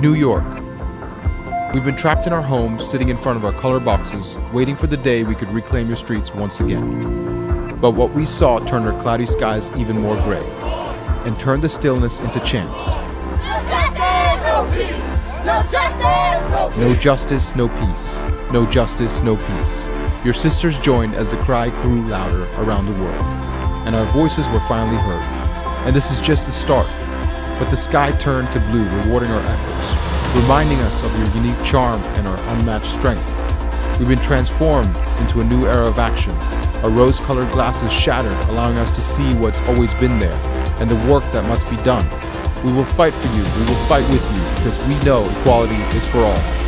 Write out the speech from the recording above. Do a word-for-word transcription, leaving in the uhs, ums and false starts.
New York. We've been trapped in our homes, sitting in front of our color boxes, waiting for the day we could reclaim your streets once again. But what we saw turned our cloudy skies even more gray, and turned the stillness into chants. No justice, no peace! No justice, no peace! No justice, no peace. No justice, no peace. Your sisters joined as the cry grew louder around the world, and our voices were finally heard. And this is just the start. But the sky turned to blue, rewarding our efforts, reminding us of your unique charm and our unmatched strength. We've been transformed into a new era of action. Our rose-colored glasses shattered, allowing us to see what's always been there, and the work that must be done. We will fight for you, we will fight with you, because we know equality is for all.